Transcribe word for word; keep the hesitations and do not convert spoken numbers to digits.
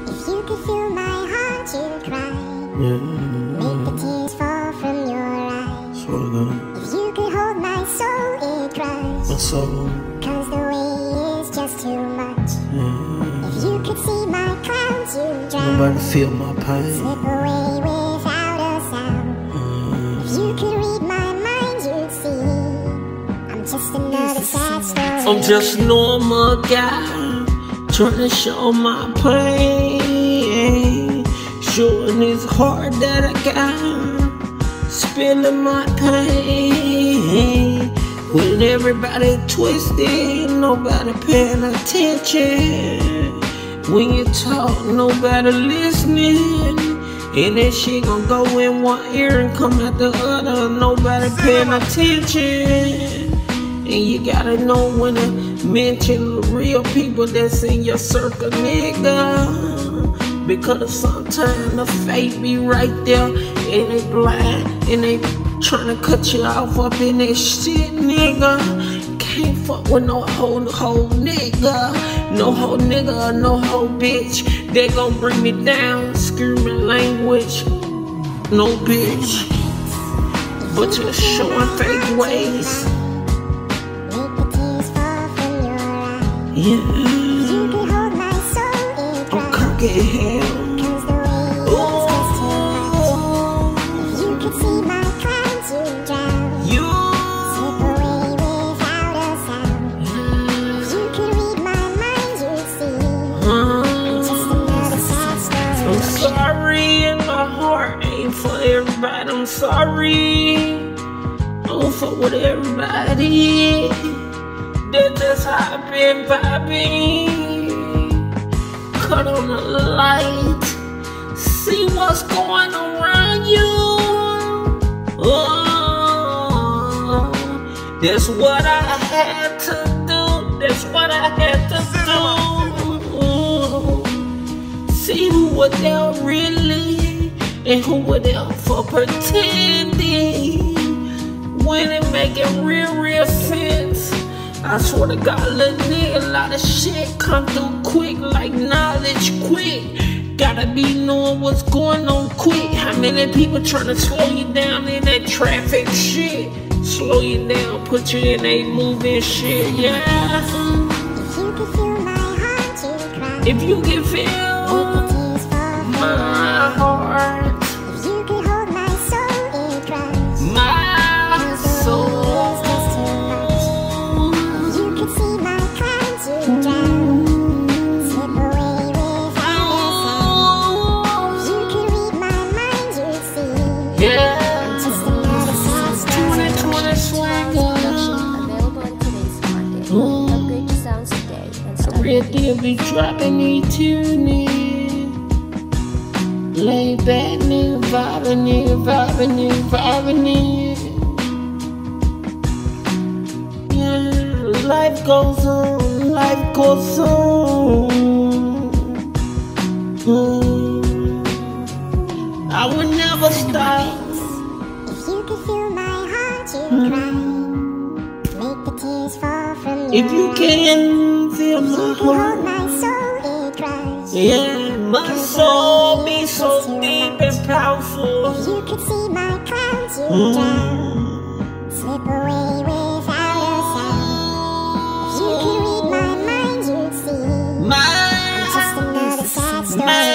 If you could feel my heart, you'd cry. Yeah. Make the tears fall from your eyes. Swear to God. If you could hold my soul, it cries. My soul. Cause the way is just too much. Yeah. If you could see my clouds, you'd drown. Nobody feel my pain. Slip away without a sound. Mm. If you could read my mind, you'd see I'm just another sad story. I'm just a normal guy, trying to show my pain. Showing this heart that I got, spilling my pain. When everybody twisted, nobody paying attention. When you talk, nobody listening. And that shit gon' go in one ear and come out the other. Nobody paying attention. And you gotta know when to mention the real people that's in your circle, nigga. Because sometimes the fake be right there, and they blind, and they tryna cut you off up in that shit, nigga. Can't fuck with no hoe, hoe nigga. No hoe nigga, no hoe bitch. They gon' bring me down, screaming language. No bitch, but you're showing fake ways. Yeah, You could hold my soul, it I'm cocky as hell. Cause the way is just too much. If you could see my clouds, you'd drown. You Slip away without a sound. If you could read my mind, you'd see I'm just another sad story. I'm sorry in my heart, ain't for everybody. I'm sorry, I don't fuck with everybody. That's just how I've been vibing. Cut on the light, see what's going around you. Oh, that's what I had to do. That's what I had to do. See who was there really, and who was there for pretending. When it making real, real sense. I swear to God, little nigga, a lot of shit come through quick, like knowledge quick. Gotta be knowing what's going on quick. How many people tryna slow you down in that traffic shit? Slow you down, put you in a moving shit, yeah. If you could feel my heart, you'd cry. If you can feel my heart, if you could hold my soul, it cries. my soul. Yeah, twenty twenty swagger. Available in today's market. Upgrade your sounds today and start. Real deal be dropping these tunes. Lay back, nigga, vibing, nigga, vibing, nigga, vibing, nigga. Yeah, life goes on, life goes on. Mm. I would never stop. If you could feel my heart, you'd cry. Make the tears fall from your If you can feel my eyes. Hold heart, my soul, it cries. yeah, my soul be so deep and powerful. If you could see my clouds, you'd drown. Slip away without a sound. If you could read my mind, you'd see My, just another sad story. my